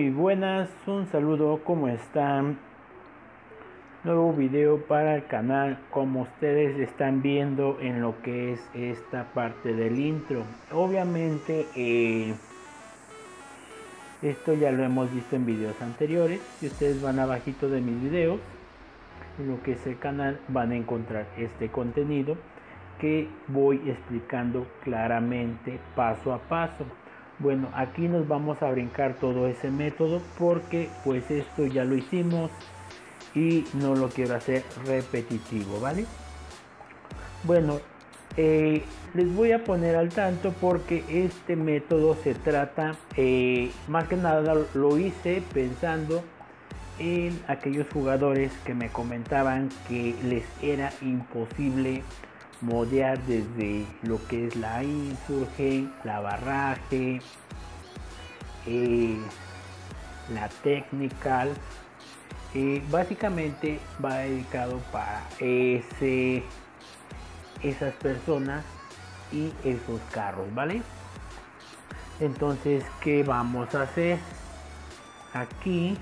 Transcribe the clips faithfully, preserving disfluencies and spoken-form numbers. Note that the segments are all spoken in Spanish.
Muy buenas, un saludo, ¿cómo están? Nuevo video para el canal, como ustedes están viendo en lo que es esta parte del intro. Obviamente eh, esto ya lo hemos visto en videos anteriores. Si ustedes van abajito de mis videos, en lo que es el canal, van a encontrar este contenido que voy explicando claramente paso a paso. Bueno, aquí nos vamos a brincar todo ese método porque pues esto ya lo hicimos y no lo quiero hacer repetitivo, ¿vale? Bueno, eh, les voy a poner al tanto porque este método se trata, eh, más que nada lo hice pensando en aquellos jugadores que me comentaban que les era imposible modear desde lo que es la Insurge, la Barrage, eh, la Technical. Eh, básicamente va dedicado para ese, esas personas y esos carros, ¿vale? Entonces, ¿qué vamos a hacer? Aquí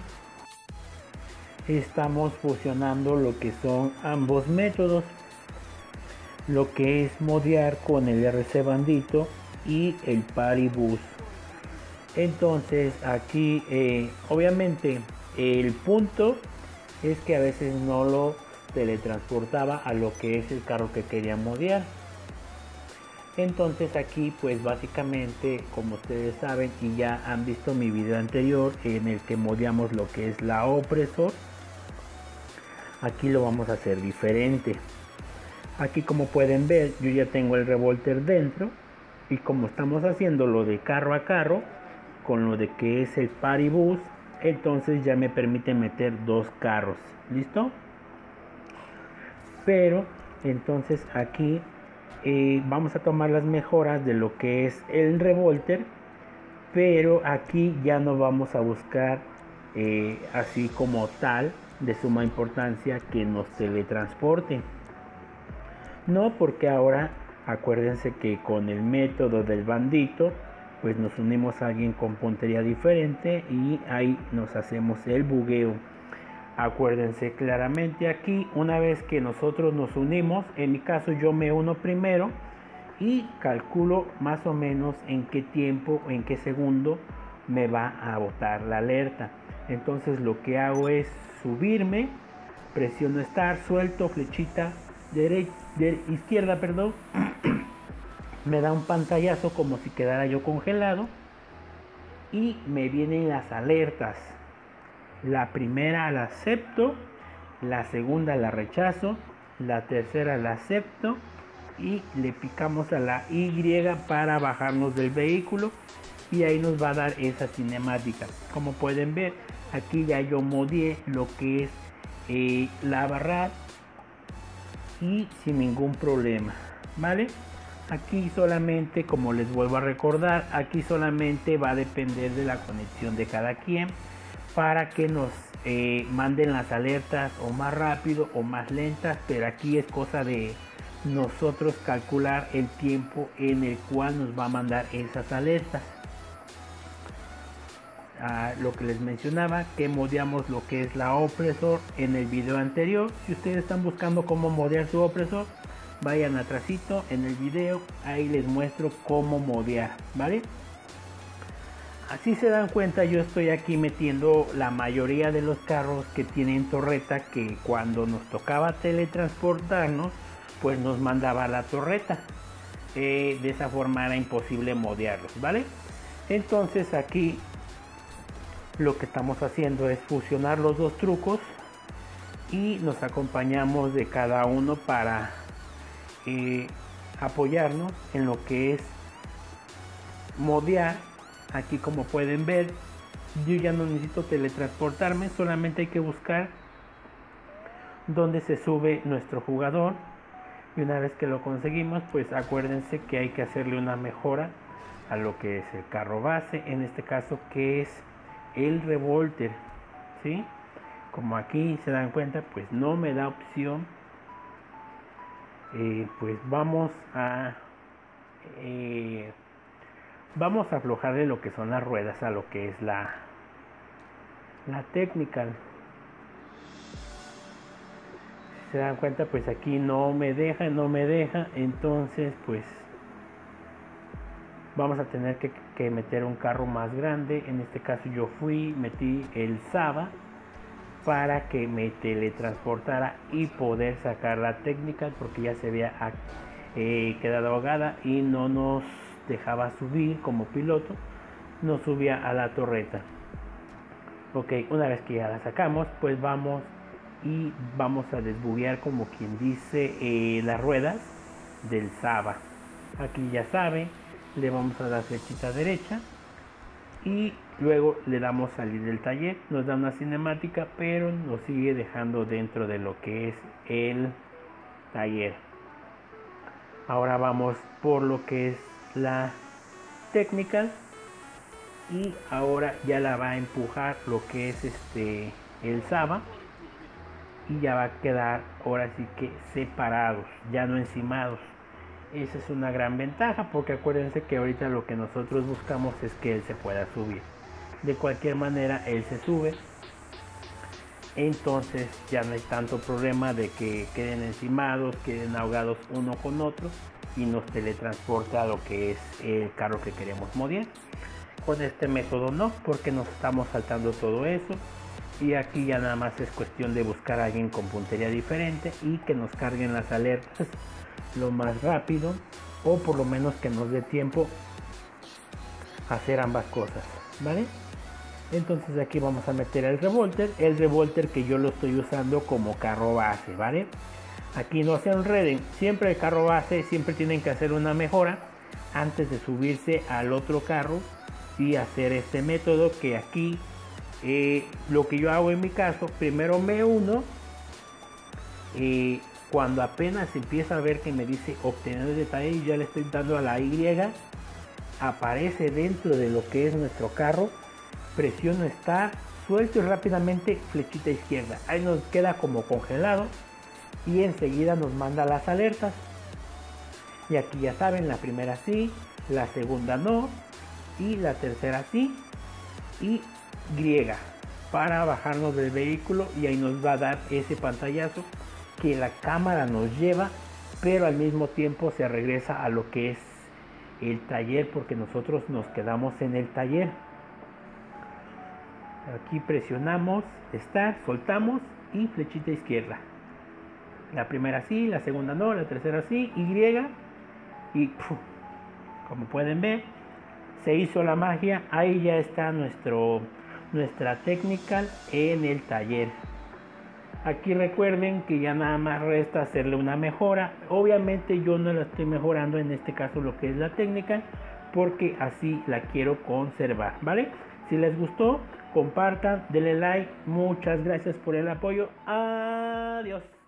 estamos fusionando lo que son ambos métodos, lo que es modear con el R C Bandito y el Paribus. Entonces aquí eh, obviamente el punto es que a veces no lo teletransportaba a lo que es el carro que quería modear. Entonces aquí pues básicamente, como ustedes saben y ya han visto mi video anterior en el que modeamos lo que es la opresor, aquí lo vamos a hacer diferente. Aquí, como pueden ver, yo ya tengo el revolter dentro, y como estamos haciendo lo de carro a carro con lo de que es el Paribus, entonces ya me permite meter dos carros. ¿Listo? Pero entonces aquí eh, vamos a tomar las mejoras de lo que es el revolter, pero aquí ya no vamos a buscar eh, así como tal de suma importancia que nos teletransporte. No, porque ahora acuérdense que con el método del bandito pues nos unimos a alguien con puntería diferente y ahí nos hacemos el bugueo. Acuérdense claramente aquí, una vez que nosotros nos unimos, en mi caso yo me uno primero y calculo más o menos en qué tiempo o en qué segundo me va a botar la alerta. Entonces lo que hago es subirme, presiono Start, suelto flechita derecha, de izquierda, perdón, me da un pantallazo como si quedara yo congelado y me vienen las alertas. La primera la acepto, la segunda la rechazo, la tercera la acepto y le picamos a la Y para bajarnos del vehículo y ahí nos va a dar esa cinemática. Como pueden ver, aquí ya yo modié lo que es eh, la barra y sin ningún problema, ¿vale? Aquí solamente, como les vuelvo a recordar, aquí solamente va a depender de la conexión de cada quien para que nos eh, manden las alertas o más rápido o más lentas, pero aquí es cosa de nosotros calcular el tiempo en el cual nos va a mandar esas alertas. Ah, lo que les mencionaba, que modeamos lo que es la opresor en el video anterior. Si ustedes están buscando cómo modear su opresor, vayan atrásito en el video, ahí les muestro cómo modear, ¿vale? Así se dan cuenta, yo estoy aquí metiendo la mayoría de los carros que tienen torreta, que cuando nos tocaba teletransportarnos pues nos mandaba la torreta. Eh, de esa forma era imposible modearlos, ¿vale? Entonces aquí lo que estamos haciendo es fusionar los dos trucos y nos acompañamos de cada uno para eh, apoyarnos en lo que es modear. Aquí, como pueden ver, yo ya no necesito teletransportarme, solamente hay que buscar dónde se sube nuestro jugador y una vez que lo conseguimos pues acuérdense que hay que hacerle una mejora a lo que es el carro base, en este caso que es el revolter, ¿sí? Como aquí se dan cuenta pues no me da opción. Eh, pues vamos a eh, vamos a aflojarle lo que son las ruedas a lo que es la la Technical. Si se dan cuenta, pues aquí no me deja, no me deja, entonces pues vamos a tener que, que meter un carro más grande. En este caso yo fui, metí el Saba para que me teletransportara y poder sacar la Technical, porque ya se había eh, quedado ahogada y no nos dejaba subir como piloto, no subía a la torreta. Ok, una vez que ya la sacamos, pues vamos y vamos a desbuguear, como quien dice, eh, las ruedas del Saba. Aquí ya saben, le vamos a dar flechita derecha y luego le damos salir del taller. Nos da una cinemática, pero nos sigue dejando dentro de lo que es el taller. Ahora vamos por lo que es la Technical y ahora ya la va a empujar lo que es este el Saba y ya va a quedar ahora sí que separados, ya no encimados. Esa es una gran ventaja, porque acuérdense que ahorita lo que nosotros buscamos es que él se pueda subir. De cualquier manera él se sube, entonces ya no hay tanto problema de que queden encimados, queden ahogados uno con otro y nos teletransporta a lo que es el carro que queremos modear. Con este método no, porque nos estamos saltando todo eso. Y aquí ya nada más es cuestión de buscar a alguien con puntería diferente y que nos carguen las alertas lo más rápido, o por lo menos que nos dé tiempo a hacer ambas cosas, ¿vale? Entonces aquí vamos a meter el revolter, el revolter que yo lo estoy usando como carro base, ¿vale? Aquí no se enreden, siempre el carro base, siempre tienen que hacer una mejora antes de subirse al otro carro y hacer este método, que aquí eh, lo que yo hago en mi caso, primero me uno, eh, cuando apenas empieza a ver que me dice obtener detalle y ya le estoy dando a la Y, aparece dentro de lo que es nuestro carro, presiono Start, suelto y rápidamente flechita izquierda, ahí nos queda como congelado y enseguida nos manda las alertas. Y aquí ya saben, la primera sí, la segunda no y la tercera sí, y griega para bajarnos del vehículo, y ahí nos va a dar ese pantallazo que la cámara nos lleva, pero al mismo tiempo se regresa a lo que es el taller, porque nosotros nos quedamos en el taller. Aquí presionamos Start, soltamos y flechita izquierda. La primera sí, la segunda no, la tercera sí, Y, y puf, como pueden ver, se hizo la magia. Ahí ya está nuestro nuestra Technical en el taller. Aquí recuerden que ya nada más resta hacerle una mejora. Obviamente yo no la estoy mejorando en este caso lo que es la Technical, porque así la quiero conservar, ¿vale? Si les gustó, compartan, denle like. Muchas gracias por el apoyo. Adiós.